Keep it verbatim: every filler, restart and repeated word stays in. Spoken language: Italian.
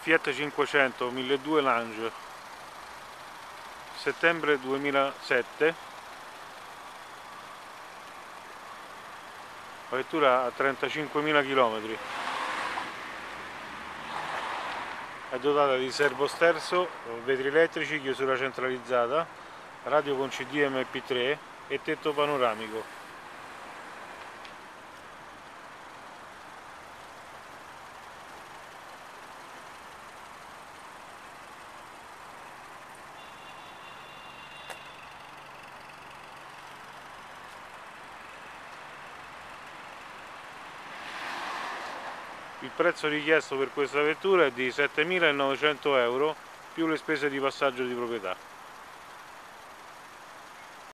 Fiat cinquecento milleduecento Lange, settembre duemilasette, la vettura a trentacinquemila chilometri, è dotata di servosterzo, vetri elettrici, chiusura centralizzata, radio con C D M P tre e tetto panoramico. Il prezzo richiesto per questa vettura è di settemilanovecento euro più le spese di passaggio di proprietà.